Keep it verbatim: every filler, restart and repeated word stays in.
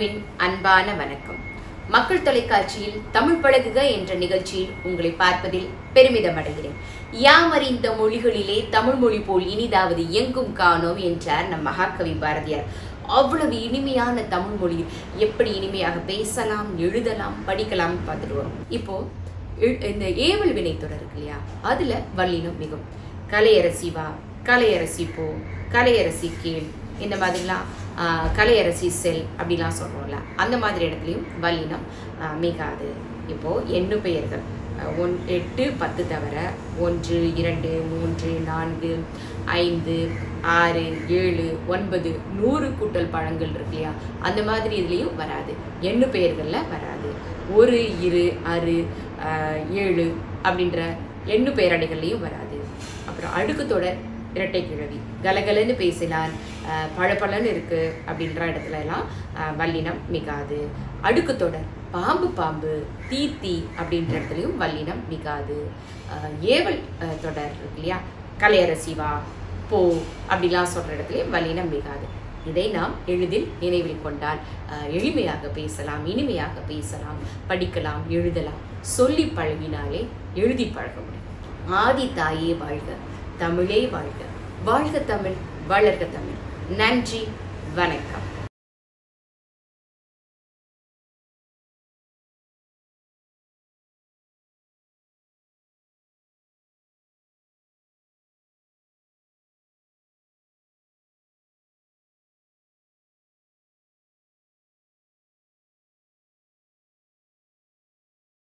பஜகுவின் அன்பான வணக்கம். மக்கள் தொலைக்காட்சியில் தமிழ் பழகுக என்ற நிகழ்ச்சியில் உங்களை பார்ப்பதில் பெருமிதம் அடைகிறேன். யாமறிந்த மொழிகளிலே தமிழ் மொழி போல் இனிதாவது எங்கும் காணோம் என்றார் நம் மகாகவி பாரதியார். அவ்வளவு இனிமையான தமிழ் மொழியில் எப்படி இனிமையாக பேசலாம், எழுதலாம், படிக்கலாம் பார்த்துட்டு வரும். இப்போ இந்த ஏவல் வினை தொடர் இருக்கு இல்லையா, அதுல வல்லினம் மிகும். கலையரசி வா, கலையரசி போ, கலையரசி கீழ், இந்த மாதிரிலாம் கலையரசி செல் அப்படிலாம் சொல்கிறோம்ல, அந்த மாதிரி இடத்துலையும் வல்லினம் மிகாது. இப்போது எண்ணு பெயர்கள் ஒன் எட்டு பத்து தவிர ஒன்று இரண்டு மூன்று நான்கு ஐந்து ஆறு ஏழு ஒன்பது நூறு கூட்டல் பழங்கள் இருக்கு இல்லையா, அந்த மாதிரி இதுலேயும் வராது. எண்ணு பெயர்களில் வராது. ஒரு இரு அறு ஏழு அப்படின்ற எண்ணு பெயரடைகள்லையும் வராது. அப்புறம் அடுக்கு தொடர் இரட்டை கிழவி, கலகலன்னு பேசினான், பழப்பழன்னு இருக்கு அப்படின்ற இடத்துல எல்லாம் வல்லினம் மிகாது. அடுக்கு தொடர் பாம்பு பாம்பு, தீ தீ அப்படின்ற இடத்துலையும் வல்லினம் மிகாது. ஏவல் தொடர் இருக்கு இல்லையா, கலையரசி வா போ அப்படிலாம் சொல்ற இடத்துலையும் வல்லினம் மிகாது. இதை நாம் எளிதில் நினைவில் கொண்டால் எளிமையாக பேசலாம், இனிமையாக பேசலாம், படிக்கலாம், எழுதலாம். சொல்லி பழகினாலே எழுதி பழக முடியும். ஆதி தாயே வாழ்க, தமிழே வாழ்க, வாழ்க தமிழ், வளர்க தமிழ். நன்றி, வணக்கம்.